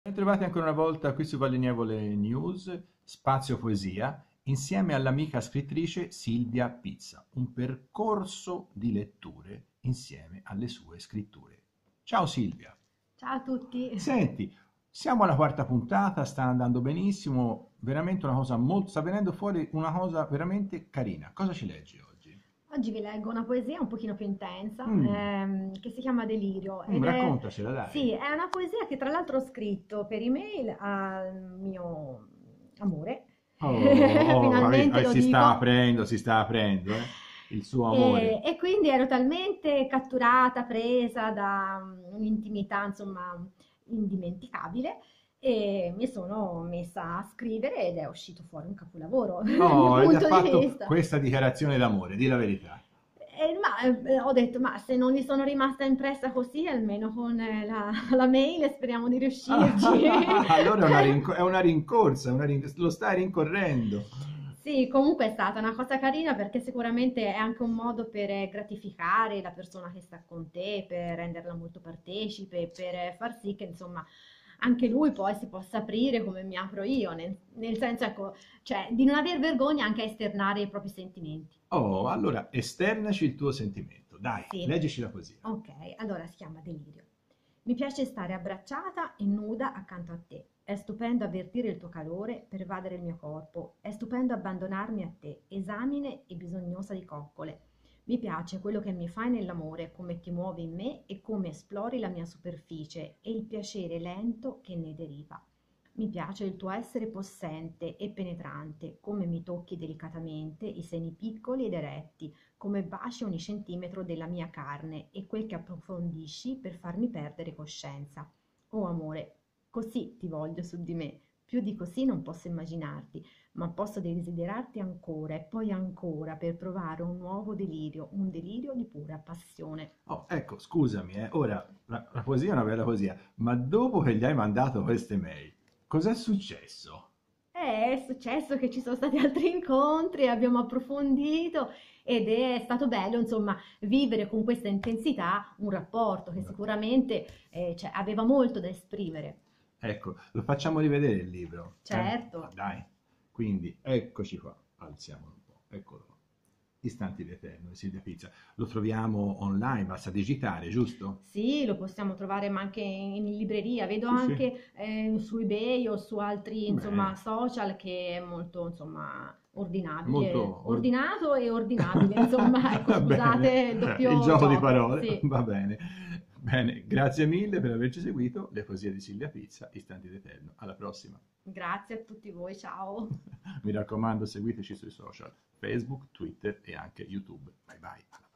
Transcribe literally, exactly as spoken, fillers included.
Bentrovati ancora una volta qui su Valenievole News, Spazio Poesia, insieme all'amica scrittrice Silvia Pizza, un percorso di letture insieme alle sue scritture. Ciao Silvia! Ciao a tutti. Senti, siamo alla quarta puntata, sta andando benissimo, veramente una cosa molto, sta venendo fuori una cosa veramente carina. Cosa ci leggi oggi? Oggi vi leggo una poesia un pochino più intensa, Mm, ehm, che si chiama Delirio mm, ed è, raccontacela, dai. sì, è una poesia che tra l'altro ho scritto per email al mio amore, Oh, oh, vabbè, finalmente vabbè, lo si sta dico. aprendo, si sta aprendo, eh? Il suo E, amore. e quindi ero talmente catturata, presa da mm, un'intimità, insomma, indimenticabile, e mi sono messa a scrivere ed è uscito fuori un capolavoro, dal mio Oh, ed ha punto di fatto vista. questa dichiarazione d'amore, di la verità. Eh, ma eh, ho detto, ma se non gli sono rimasta impressa così, almeno con eh, la, la mail speriamo di riuscirci. Allora è una, rinco- è una rincorsa, una rin- lo stai rincorrendo. Sì, comunque è stata una cosa carina perché sicuramente è anche un modo per eh, gratificare la persona che sta con te, per renderla molto partecipe, per eh, far sì che insomma anche lui poi si possa aprire come mi apro io, nel, nel senso ecco, cioè di non aver vergogna anche a esternare i propri sentimenti. Oh, allora esternaci il tuo sentimento. Dai, Sì, leggici la poesia. ok, allora si chiama Delirio. Mi piace stare abbracciata e nuda accanto a te. È stupendo avvertire il tuo calore, pervadere il mio corpo. È stupendo abbandonarmi a te, esamine e bisognosa di coccole. Mi piace quello che mi fai nell'amore, come ti muovi in me e come esplori la mia superficie e il piacere lento che ne deriva. Mi piace il tuo essere possente e penetrante, come mi tocchi delicatamente i seni piccoli ed eretti, come baci ogni centimetro della mia carne e quel che approfondisci per farmi perdere coscienza. Oh amore, così ti voglio su di me. Più di così non posso immaginarti, ma posso desiderarti ancora e poi ancora per provare un nuovo delirio, un delirio di pura passione. Oh, ecco, scusami, eh, ora la, la poesia è una bella poesia, ma dopo che gli hai mandato queste mail, cos'è successo? Eh, È successo che ci sono stati altri incontri, abbiamo approfondito ed è stato bello, insomma, vivere con questa intensità un rapporto che sicuramente eh, cioè, aveva molto da esprimere. Ecco, lo facciamo rivedere il libro, eh? Ma Certo. dai, quindi eccoci qua, alziamolo un po', eccolo qua. Istanti d'Eterno di Silvia Pizza. Lo troviamo online, basta digitare, giusto? Sì, lo possiamo trovare ma anche in libreria, vedo Sì, sì. anche eh, su eBay o su altri insomma, Bene, social che è molto insomma, è ordinabile, molto... or- ordinato e ordinabile, insomma, ecco, Va bene, scusate il il doppio gioco di gioco, parole, sì. va bene. Bene, grazie mille per averci seguito. Le poesie di Silvia Pizza, Istanti d'Eterno. Alla prossima. Grazie a tutti voi, ciao. Mi raccomando, seguiteci sui social, Facebook, Twitter e anche YouTube. Bye bye.